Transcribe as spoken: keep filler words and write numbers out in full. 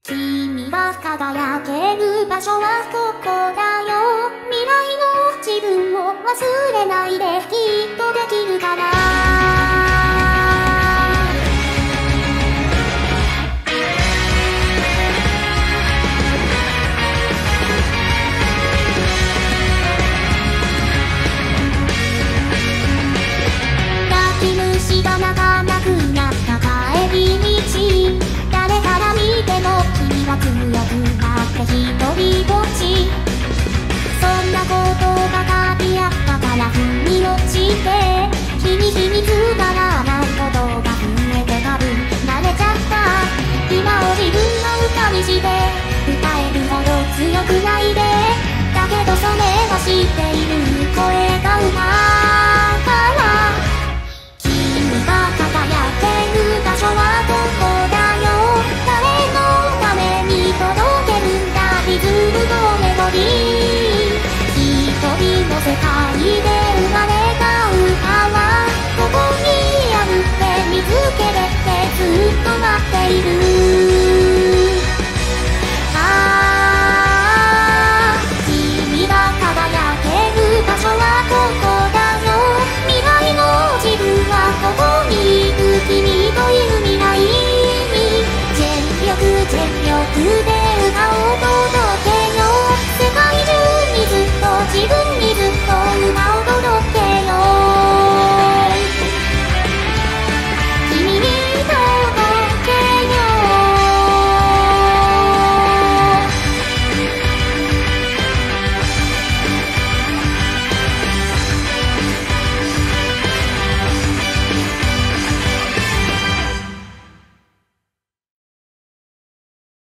君が輝ける場所はここだよ。未来の自分を忘れないで、きっとできるから。泣き虫が泣かなくなった帰り道、誰から見ても君は強くなって一人ぼっち。そんなことが書いてあったから腑に落ちて、日に日につまらないことが増えて多分慣れちゃった。今を自分の歌にして歌えるほど強くないで、だけどそれは知っている声がうまい。